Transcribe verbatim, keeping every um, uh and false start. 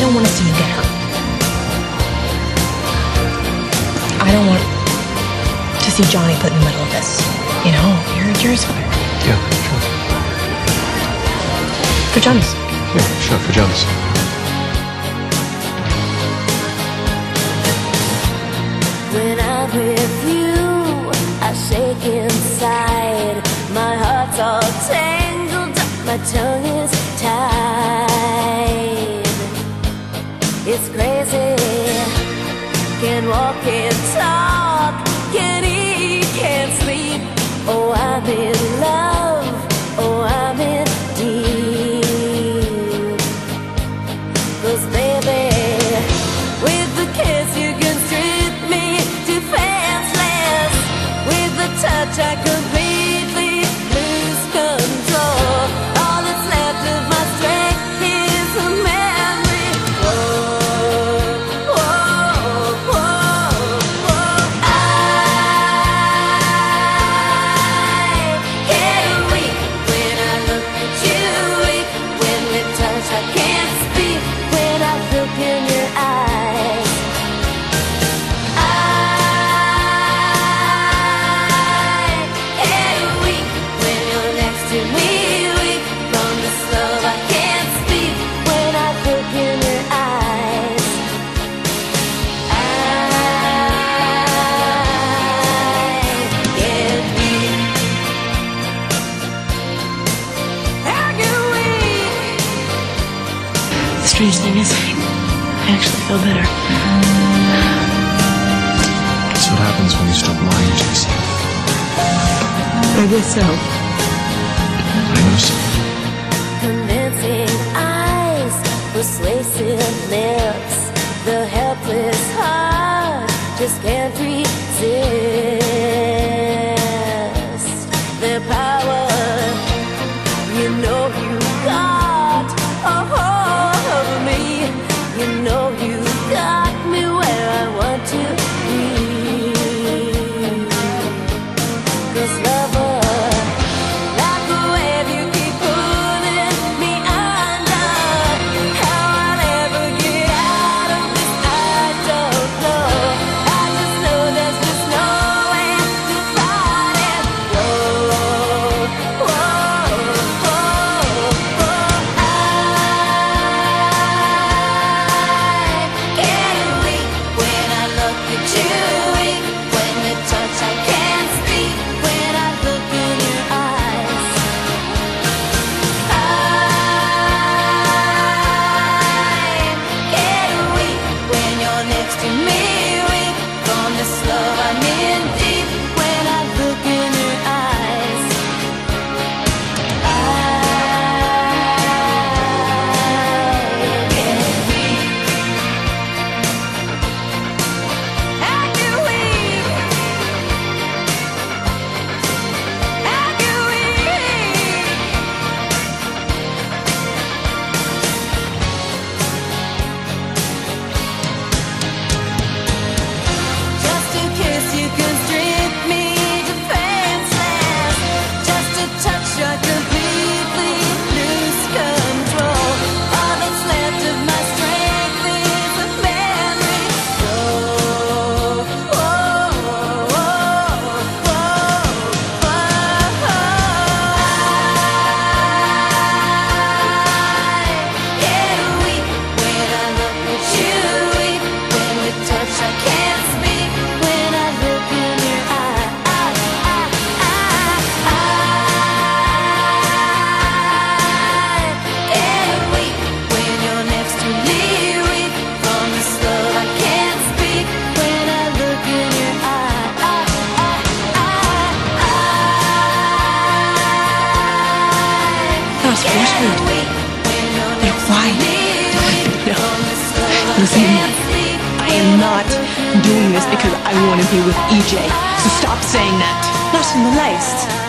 don't want to see you get hurt. I don't want to see Johnny put in the middle of this. You know, you're, you're his father. Yeah, sure. For Johnny's sake. Yeah, sure, for Johnny's sake. When I'm with you, I shake inside. My heart's all tangled up, my tongue is tied. It's crazy, can't walk, can't talk, can't eat, can't sleep. Oh, I'm in love, oh, I'm in deep. 'Cause baby, with the kiss you can strip me defenseless. With the touch I completely lose control. All that's left of my strength is a memory. Whoa, whoa, whoa, whoa. I get weak when I look at you, weak when we touch. I can't speak when I look in your eyes. I get weak when you're next to me, weak from this love. I can't speak when I look in your eyes. I get weak. I get weak. The strange thing is, I actually feel better. That's what happens when you stop lying to yourself. I guess so. I know so. Convincing eyes, persuasive lips, the helpless heart just can't resist their power. You know you got a hold of me. You know you got me where I want to be. 'Cause lover, like a wave you keep pulling me under. How I'll ever get out of this, I don't know. I just know there's just no way to fight it. Whoa, whoa, whoa, whoa. I get weak when I look at you, weak when we touch. I can't speak when I look in your eyes. I get weak when you're next to me, weak from this love I'm in deep. When I look in your eyes, I get weak. I get weak. I get weak. Just a kiss you can strip me defenseless. Just a touch I completely lose control. All that's left of my strength is a memory. Whoa, whoa, whoa, whoa, whoa. I get weak when I look at you, weak when we touch. I can't speak when I look in your eye. I, I, I, I get weak when you're next to me, weak from this love. I can't speak when I look in your eye. I, I, I, That was I foolish. get weak when you're next to why? me, weak No. from this love. I Listen to me. can't speak I am not doing this because I want to be with E J. So stop saying that. Not in the least.